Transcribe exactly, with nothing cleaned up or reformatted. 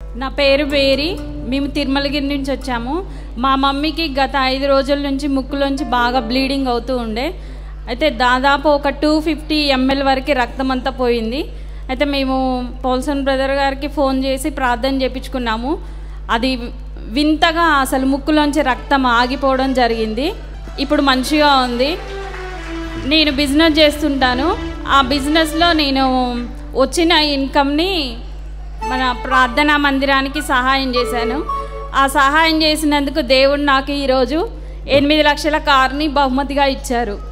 నా పేరు వేరి. మేము తిరుమలగిరి నుంచి వచ్చాము. మా మమ్మీకి గత ఐదు రోజుల నుంచి ముక్కులోంచి బాగా బ్లీడింగ్ అవుతూ ఉండే. అయితే దాదాపు ఒక టూ ఫిఫ్టీ ఎంఎల్ వరకు రక్తం అంతా పోయింది. అయితే మేము పౌల్సన్ బ్రదర్ గారికి ఫోన్ చేసి ప్రార్థన చేయించుకున్నాము. అది వింతగా అసలు ముక్కులోంచి రక్తం ఆగిపోవడం జరిగింది. ఇప్పుడు మంచిగా ఉంది. నేను బిజినెస్ చేస్తుంటాను. ఆ బిజినెస్లో నేను వచ్చిన ఇన్కమ్ని మన ప్రార్థనా మందిరానికి సహాయం చేశాను. ఆ సహాయం చేసినందుకు దేవుడు నాకు ఈరోజు ఎనిమిది లక్షల కారుని బహుమతిగా ఇచ్చారు.